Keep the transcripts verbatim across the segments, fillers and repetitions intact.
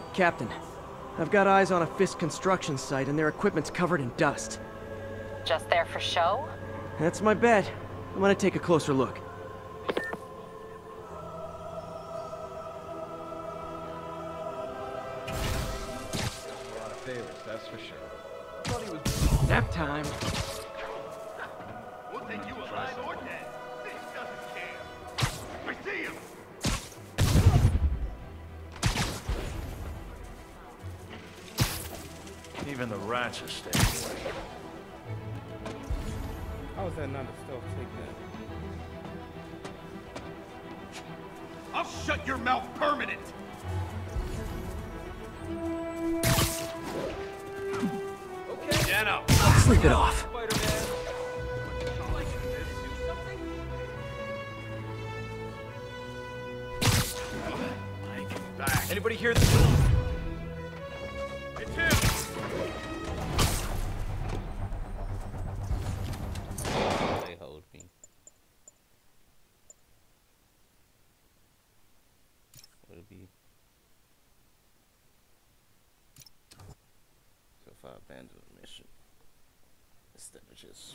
Captain, I've got eyes on a Fisk construction site and their equipment's covered in dust. Just there for show? That's my bet. I'm gonna take a closer look. A lot of favors, that's for sure. Thought he was Nap time. We'll take you alive or dead. This doesn't care. We see him. Even the rats are staying away. How is that not a stealth takedown? I'll shut your mouth permanent. Okay. Stand up. Sleep it off. Back. Anybody hear this? It's him. They hold me. Would it be so far abandoned the mission instead of just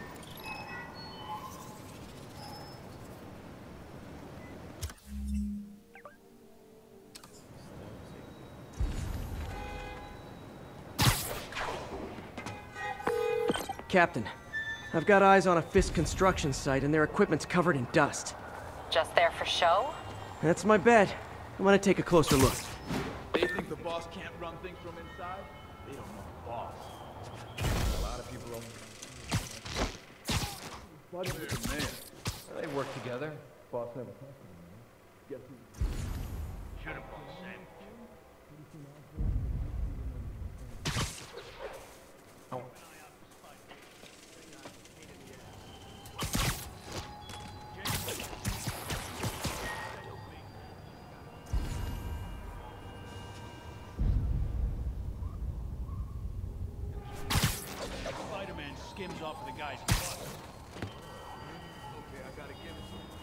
Captain, I've got eyes on a Fisk construction site and their equipment's covered in dust. Just there for show? That's my bet. I'm gonna take a closer look. They think the boss can't run things from inside? They don't know the boss. A lot of people don't... Buddy with the mayor. Well, they work together. Boss never talks to them. Guess who? Should have been sent. Oh. Spider-Man skims off of the guy's butt. Okay, I gotta give it to him.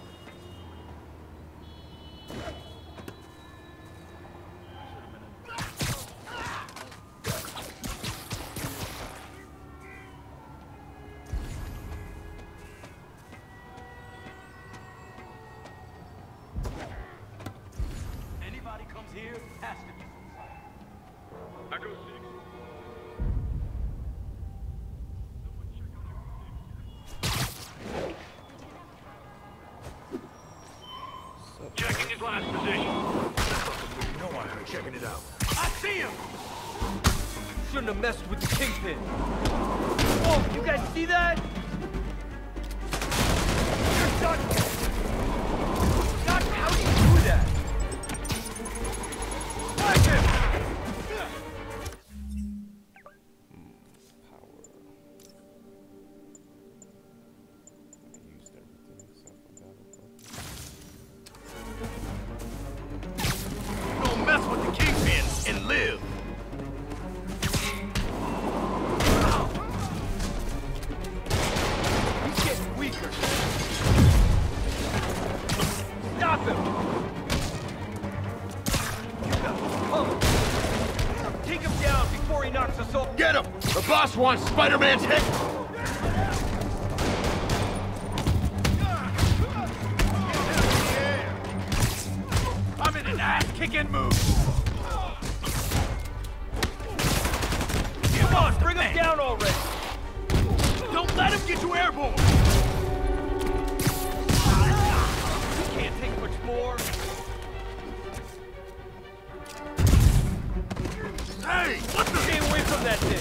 Anybody comes here has to be from sight. I go six. Checking his last position. You know I heard checking it out. I see him! Shouldn't have messed with the Kingpin. Oh, you guys see that? You're done. God, how do you do that? Like him! power. I used everything except for battle. Don't mess with the Kingpin and live! He's getting weaker. Stop him! You got him covered. Take him down before he knocks us off. Get him! The boss wants Spider-Man's head! I'm in an ass-kicking mood! Come on, bring him down already. Don't let him get you airborne! We can't take much more. Hey! What the? Stay away from that thing.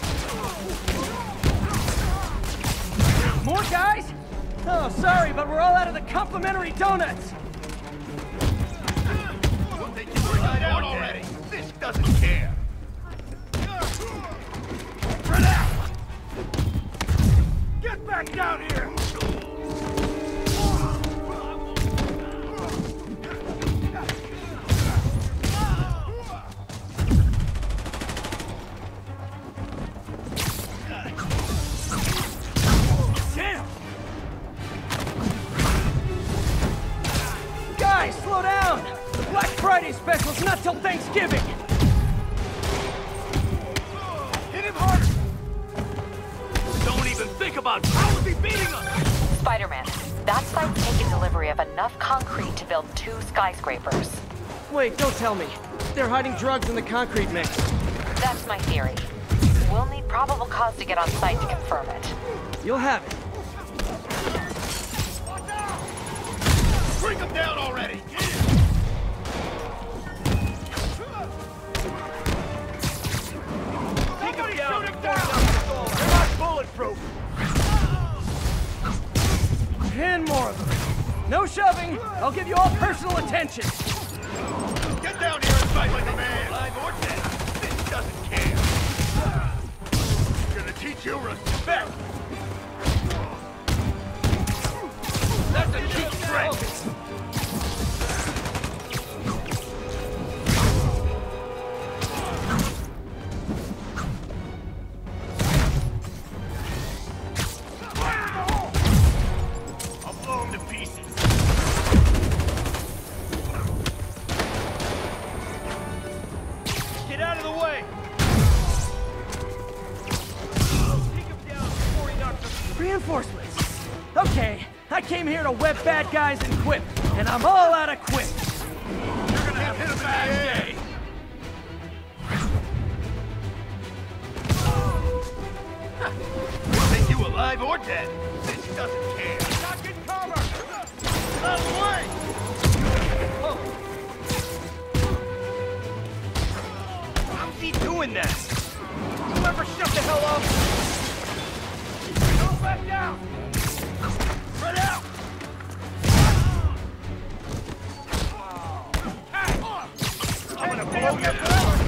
More guys? Oh, sorry, but we're all out of the complimentary donuts. We'll take you down already! This doesn't care! Spread out! Get back down here! Damn! Not till Thanksgiving! Hit him harder! Don't even think about how is he beating us! Spider-Man, that site's taken delivery of enough concrete to build two skyscrapers. Wait, don't tell me. They're hiding drugs in the concrete mix. That's my theory. We'll need probable cause to get on site to confirm it. You'll have it. Bring him down already! Take him down! They're not bulletproof! And more of them. No shoving. I'll give you all personal attention. Get down here and fight like a man! Alive or dead, this doesn't care! I'm gonna teach you respect! That's a cheap trick! I'll blow him to pieces! Get out of the way! Take him down before he knocks us. Reinforcements. Okay, I came here to web bad guys and quip, and I'm all out of quip. You're gonna have hit a bad day! Think you alive or dead? This doesn't care! Not get cover! Out of the way! How's he doing that? You ever shut the hell up? Go back down! Spread out! I'm gonna blow you up!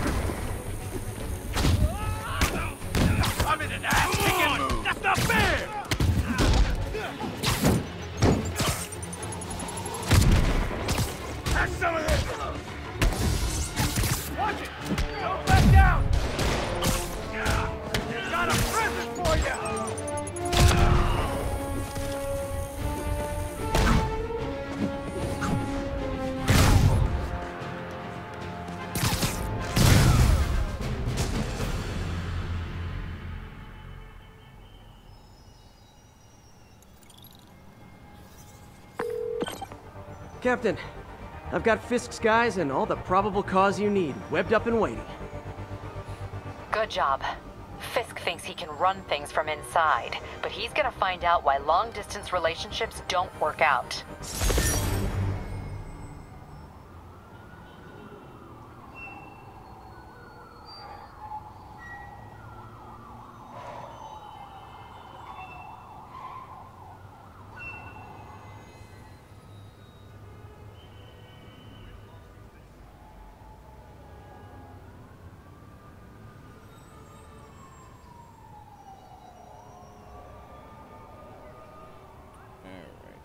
I'm in an ass-kicking mood! That's not fair! Have some of this! Watch it! Don't back down! Got a present for you! Captain, I've got Fisk's guys and all the probable cause you need, webbed up and waiting. Good job. Fisk thinks he can run things from inside, but he's gonna find out why long-distance relationships don't work out. Alright.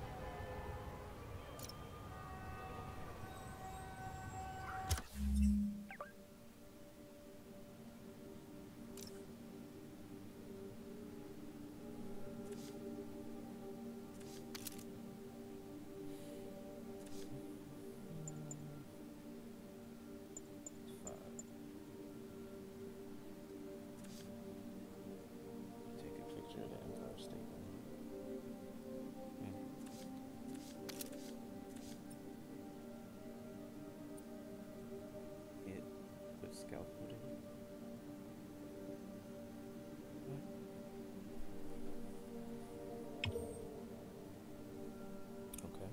Take a picture of the Empire State Building. It with scalp put in it? Okay.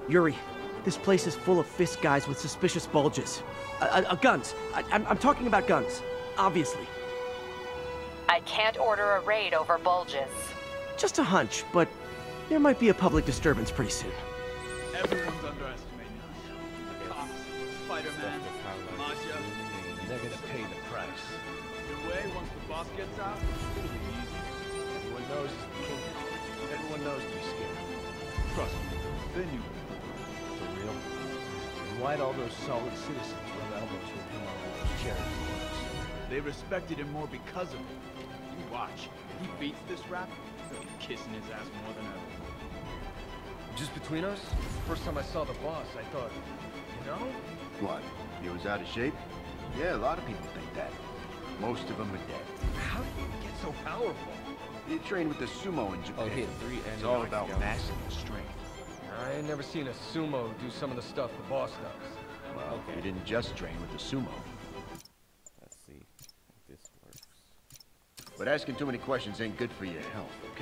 Yuri, this place is full of Fisk guys with suspicious bulges. Uh, uh, guns. I I'm, I'm talking about guns, obviously. I can't order a raid over bulges. Just a hunch, but there might be a public disturbance pretty soon. Everyone's underestimating us. The cops, Spider-Man, Masha. They're gonna pay the price. Your way, once the boss gets out, it'll be easy. Everyone knows it's the Kingpin. Everyone knows to be scared. Trust me, they knew it. For real? And why'd all those solid citizens rub elbows with him on all those charity wars? They respected him more because of it. You watch. If he beats this rap, they'll be kissing his ass more than ever. Just between us, first time I saw the boss, I thought, you know? What? He was out of shape? Yeah, a lot of people think that. Most of them are dead. How did he get so powerful? He trained with the sumo in Japan. Oh, he had three It's enemies all about together. mass and strength. I ain't never seen a sumo do some of the stuff the boss does. Well, Okay. he didn't just train with the sumo. Let's see if this works. But asking too many questions ain't good for your health, okay?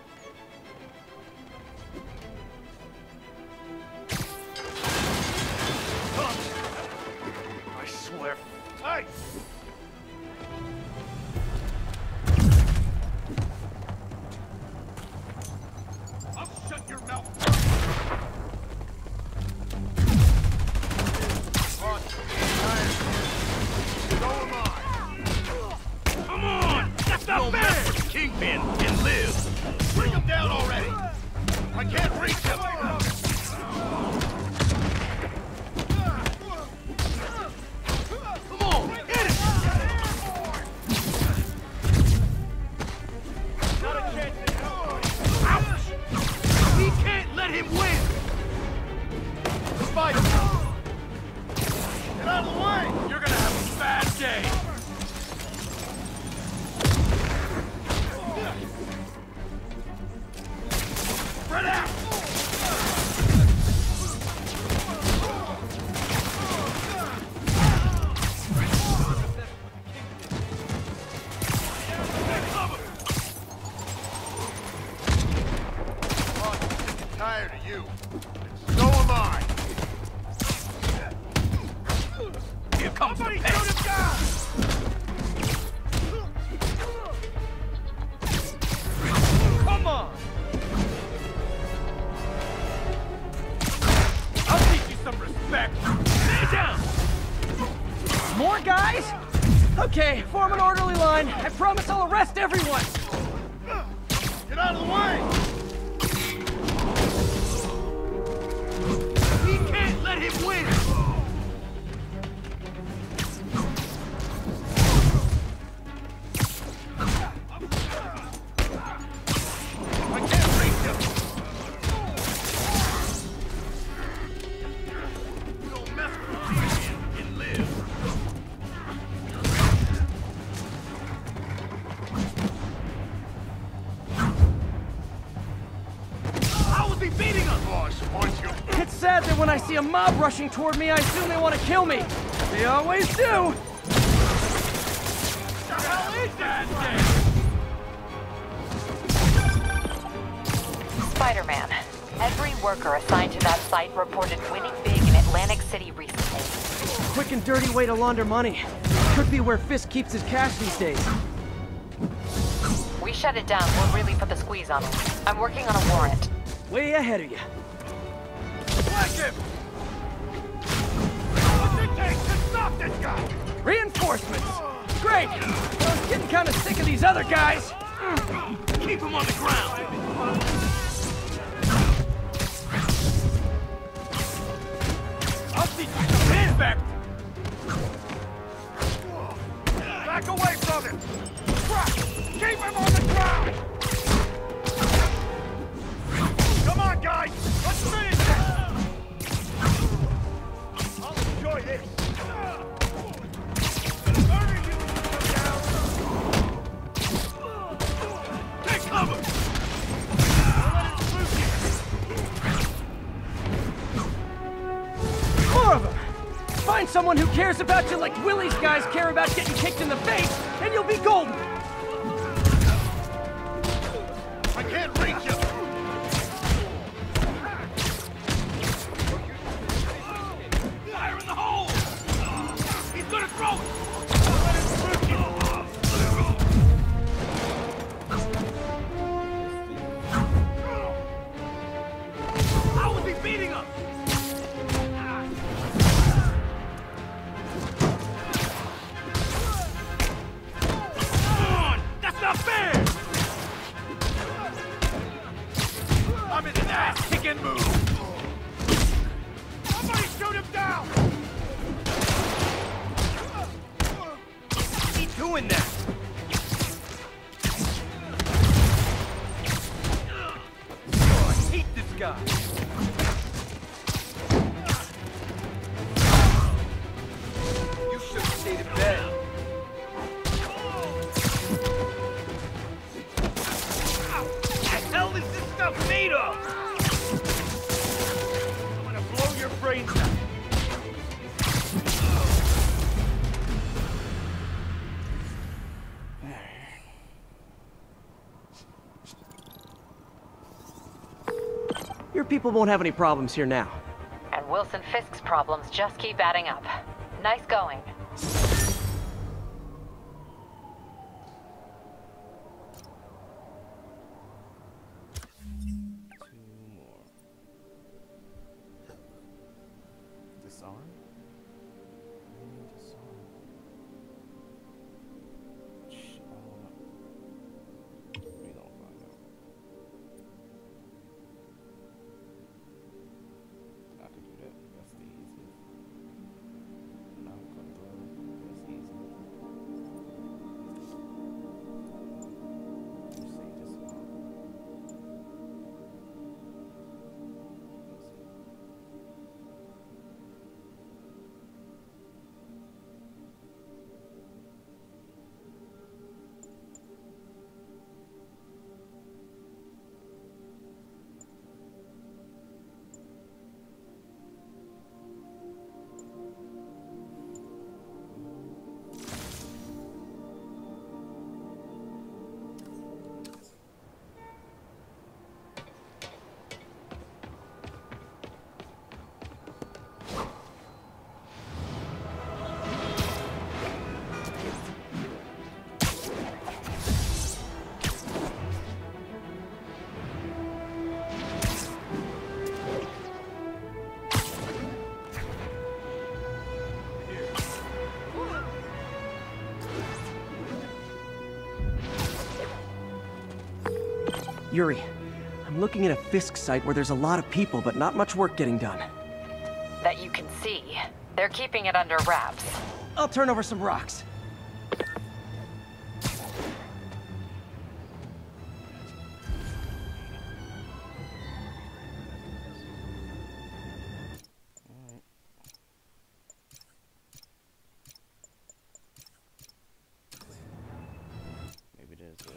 I swear. Hey! I'll shut your mouth! So am I! Come on! That's not fair! For the Kingpin and live! Bring him down already! I can't reach him! Come on! Hit it! Not a chance in hell. Ouch! We can't let him win! Fight! Get out of the way! You're gonna have a bad day! Spread out! Tired of you. And so am I. Here comes the pest! Come on! I'll teach you some respect! Stay down! More guys? Okay, form an orderly line. I promise I'll arrest everyone. Get out of the way! We can't let him win! I can't reach him! Don't mess with the Kingpin and live! How is he beating us? Boss wants you. It's sad that when I see a mob rushing toward me, I assume they want to kill me. They always do. What the hell is that thing? Spider-Man, every worker assigned to that site reported winning big in Atlantic City recently. Quick and dirty way to launder money. Could be where Fisk keeps his cash these days. We shut it down. We'll really put the squeeze on him. I'm working on a warrant. Way ahead of you. Whack him! What's it take to stop this guy? Reinforcements. Great. I was getting kind of sick of these other guys. Keep him on the ground! I'll teach you some respect! Back away from him! Crap! Keep him on the ground! Come on, guys! Let's finish this! I'll enjoy this! Hurry, you down! Take cover! More of them. Find someone who cares about you like Willie's guys care about getting kicked in the face, and you'll be golden. I can't reach him! beating him! Come on! That's not fair! I'm in the ass kicking move! Somebody shoot him down! Keep doing that! Oh, I hate this guy! You should have stayed in bed. What the hell is this stuff made of? I'm gonna blow your brains out. Your people won't have any problems here now. And Wilson Fisk's problems just keep adding up. Nice going. Two more. Disarm? I need disarm. Shh, I don't know. We don't find out. I could do that. That's the easiest. Now come through. That's easy. You say disarm. Yuri, I'm looking at a Fisk site where there's a lot of people, but not much work getting done. That you can see. They're keeping it under wraps. I'll turn over some rocks. Maybe there's a...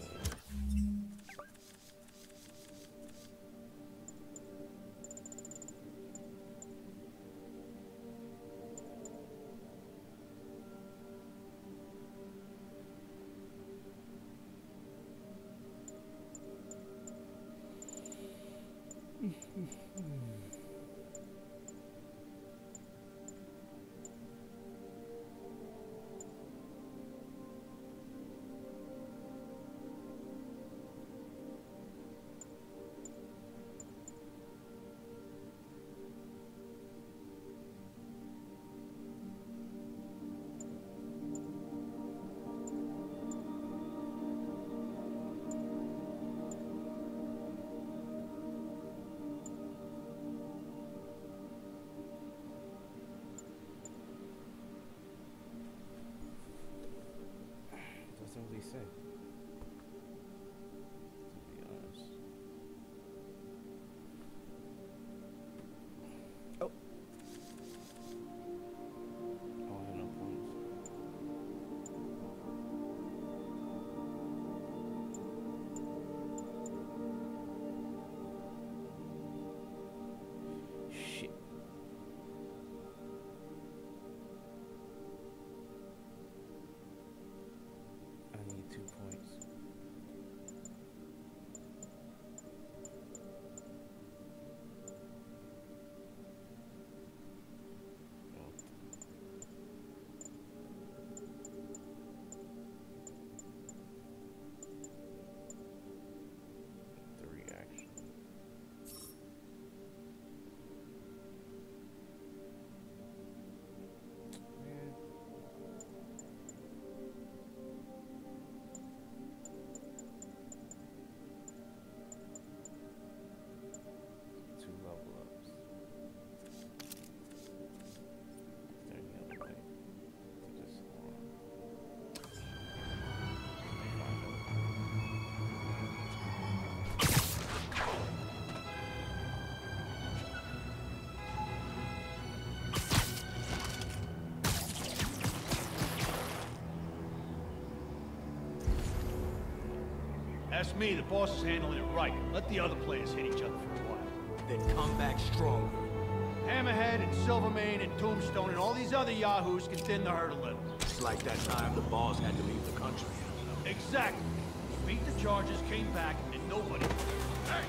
ask me, the boss is handling it right. Let the other players hit each other for a while. Then come back stronger. Hammerhead and Silvermane and Tombstone and all these other yahoos can thin the herd a little. It's like that time the boss had to leave the country. Exactly. Beat the charges, came back, and nobody... Hey!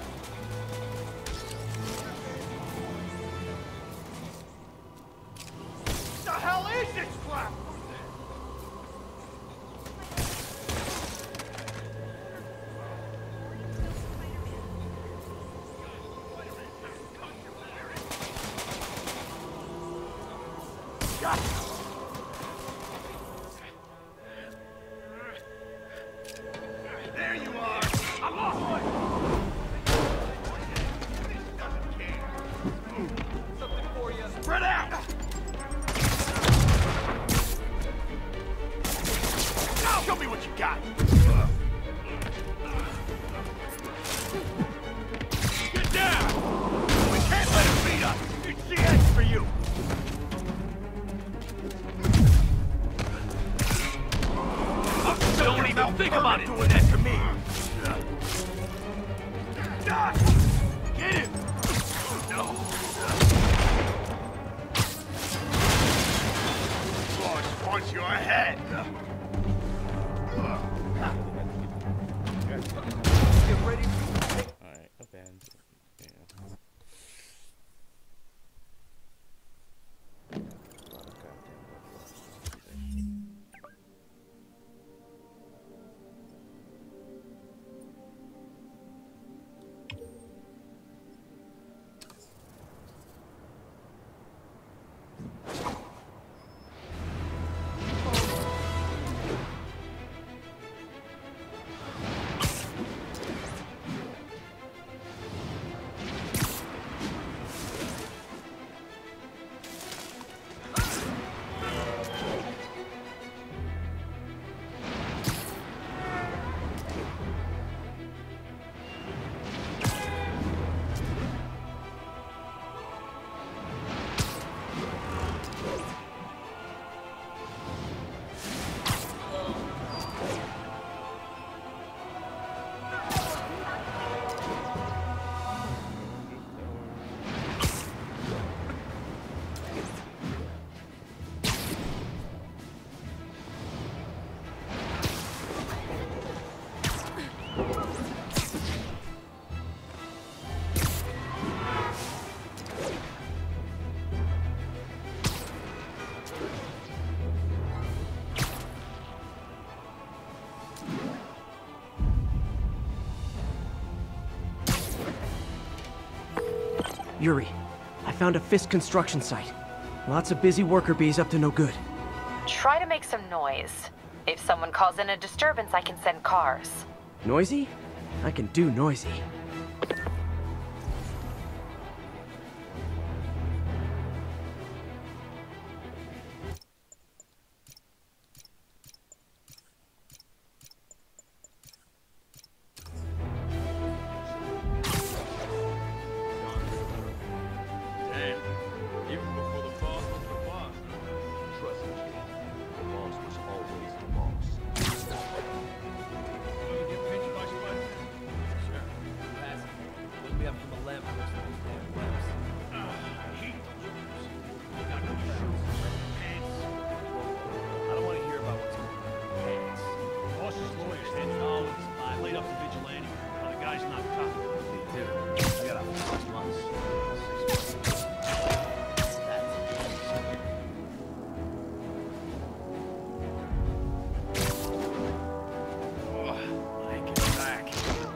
What the hell is this crap? There you are! I lost one! This doesn't care. Something for you. Spread out! Now show me what you got! Get down! We can't let him beat us! It's the end for you! Don't even think about it! Doing that to me! Get him! No! Boss wants your head! Get ready for... Alright, abandoned. Yeah. A lot of goddamn weapons. Yuri, I found a Fisk construction site. Lots of busy worker bees up to no good. Try to make some noise. If someone calls in a disturbance, I can send cars. Noisy? I can do noisy. Damn. Even before the boss was the boss. Trust me, the boss was always the boss. You get pinched by Spider-Man? Sure. Pass it. Look me up from the lamp post with these damn webs. Ah, I hate those shoes. You got no shoes. Pants. I don't want to hear about what's going on in your pants. Boss's lawyers had knowledge. I laid up the vigilante. But the guy's not caught. They do. I got a six months. Six months. That's Oh, I get back.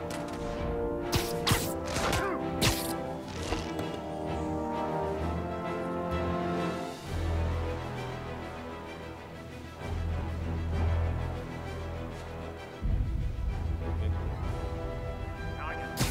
Now I got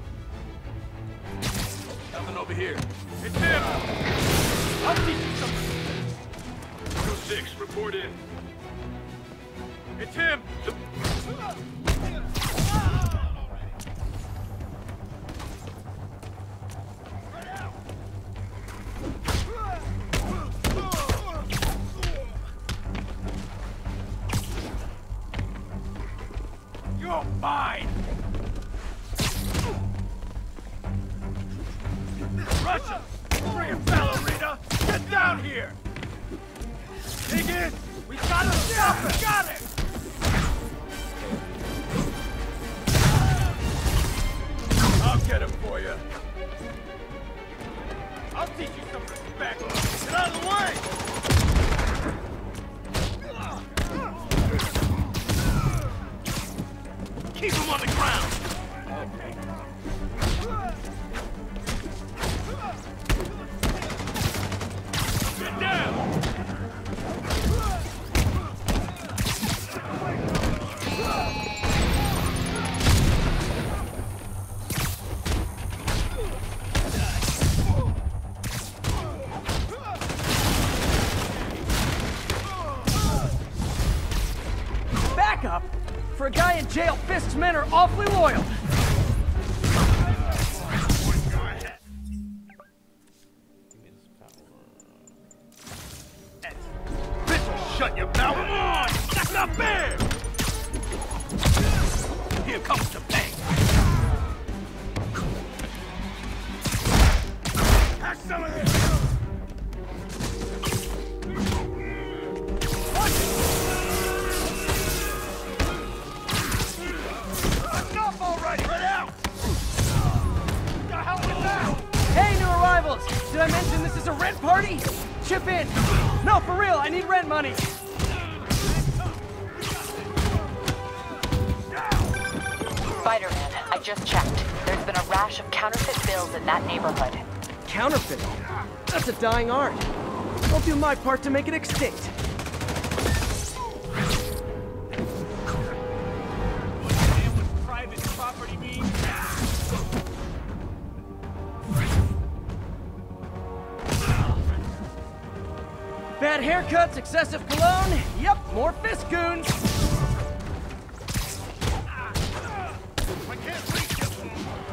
Nothing over here. It's him! I'll teach you something. six, report in. It's him! The... You're mine! Russia! Bring it, ballerina! Get down here! Dig in! We gotta stop it! Got it! I'll get him for you. I'll teach you some respect. Get out of the way! Keep him on the ground! Get down! Backup? For a guy in jail, Fisk's men are awfully loyal. Shut your mouth! Come on! That's not fair! Here comes the bank! Have some of this! Enough already! Spread out! What the hell was that? Hey, new arrivals! Did I mention this is a rent party? Chip in! No, for real, I need rent money! Spider-Man, I just checked. There's been a rash of counterfeit bills in that neighborhood. Counterfeiting? That's a dying art. I'll do my part to make it extinct. What private property means? Bad haircuts, excessive cologne. Yep, more Fisk goons. I can't reach you.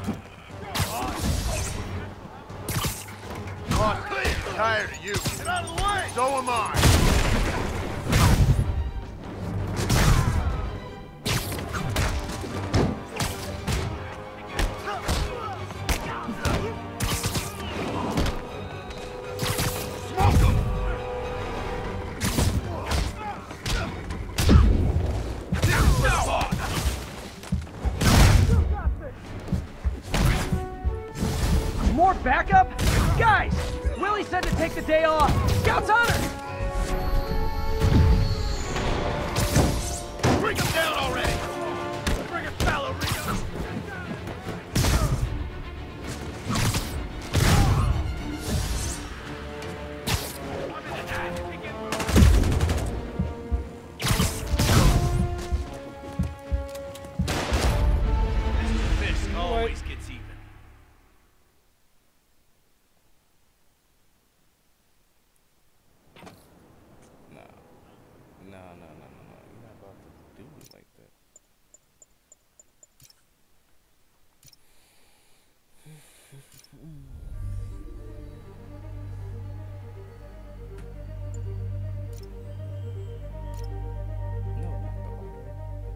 Boss, I'm tired of you. Get out of the way. So am I. More backup? Guys, Willie said to take the day off. Scout's honor! Bring him down already! Bring it, ballerina! Mister Fisk always gets even. Nah. No, no, no, no, no. You're not about to do it like that. No, not the order.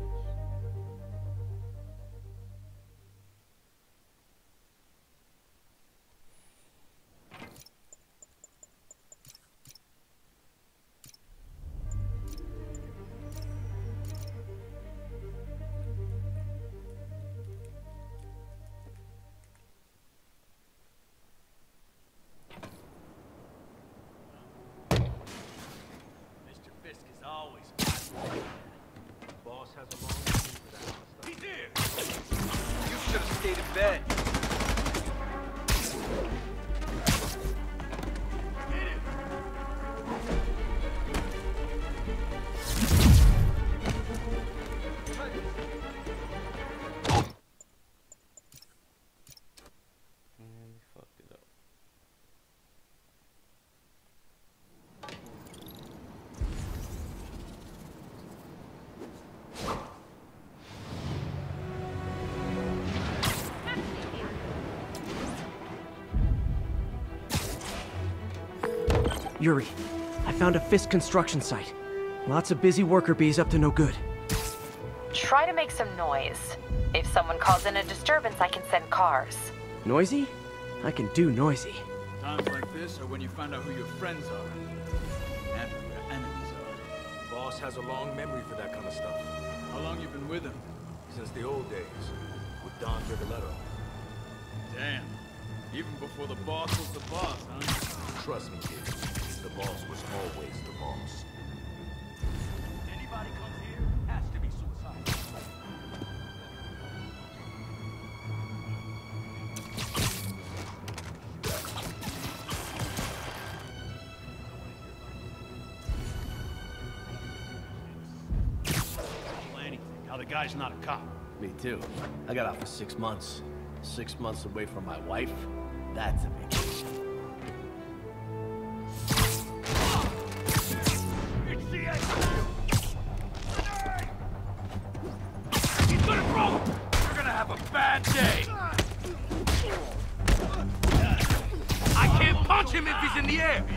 Mister Fisk is always fine. Boss has a long fuse for that kind of stuff. He's here! You should have stayed in bed. Hit him! Man, we fucked it up. Yuri, I found a Fisk construction site. Lots of busy worker bees up to no good. Try to make some noise. If someone calls in a disturbance, I can send cars. Noisy? I can do noisy. Times like this are when you find out who your friends are and who your enemies are. Boss has a long memory for that kind of stuff. How long you been with him? Since the old days, with Don Rigoletto. Damn. Even before the boss was the boss, huh? Trust me, kid. The boss was always the boss. Anybody comes here has to be suicidal. Anything. Now the guy's not a cop. Me too. I got out for six months. Six months away from my wife? That's a big deal. It's the A Q. He's gonna throw him. You're gonna have a bad day. I can't punch him if he's in the air.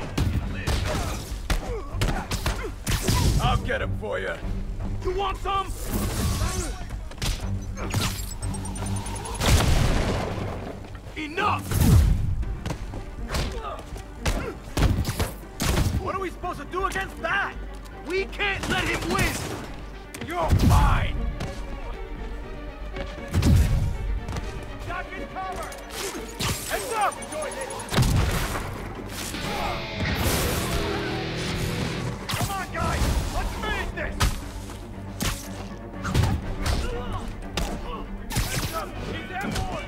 I'll get him for you. You want some? Enough! What are we supposed to do against that? We can't let him win! You're fine! Duck and cover! Heads up! Come on, guys! Let's finish this! Heads up! He's airborne!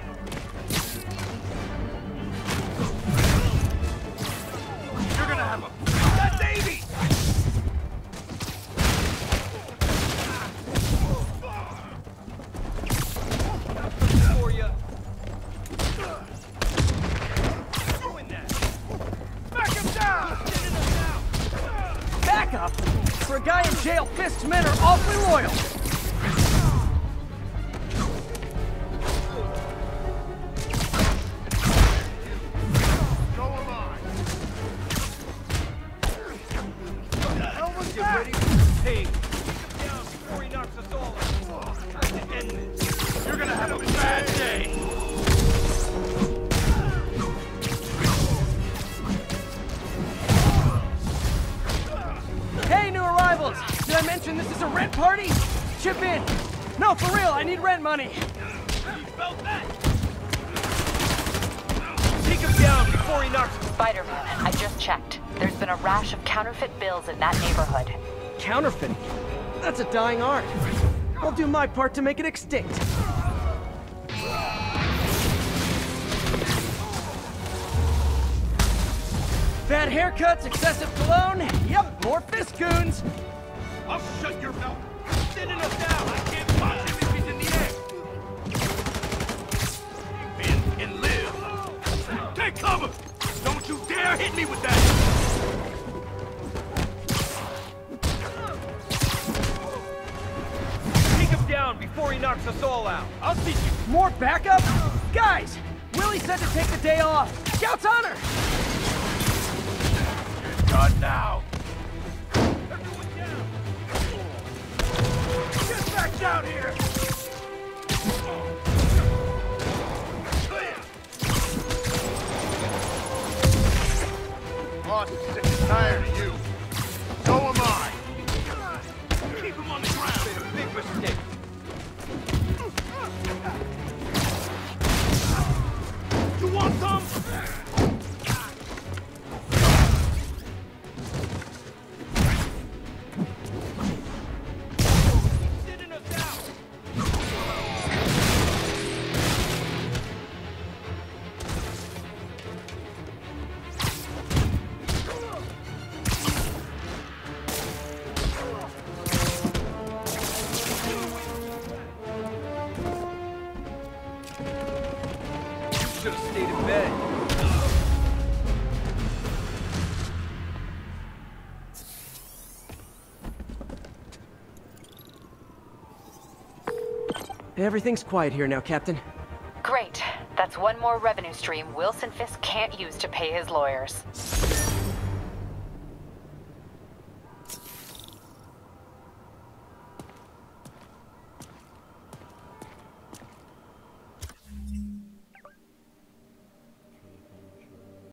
You're gonna have a... That baby! For you. Doing that. Back him down! Getting him down! Back up? For a guy in jail, Fisk's men are awfully loyal. So am I. What the hell was that? Hey, keep him down before he knocks us all out. Time to end this. You're gonna have a bad day. Hey, new arrivals! Did I mention this is a rent party? Chip in. No, for real, I need rent money. You felt that? Take him down before he knocks us. Spider-Man, I just checked. There's been a rash of counterfeit bills in that neighborhood. Counterfeiting? That's a dying art. I'll do my part to make it extinct. Bad haircuts, excessive cologne. Yep, more Fisk goons. I'll shut your mouth. He's thinning us down. I can't punch him if he's in the air. In and live. Take cover. Don't you dare hit me with that. Take him down before he knocks us all out. I'll teach you. More backup? Guys, Willie said to take the day off. Scout's honor. Done now. Everyone down. Get back down here. Clear. Boss is sick and tired of you. So am I. Keep him on the ground. Made a big mistake. You want some? Should have stayed in bed. Everything's quiet here now, Captain. Great. That's one more revenue stream Wilson Fisk can't use to pay his lawyers.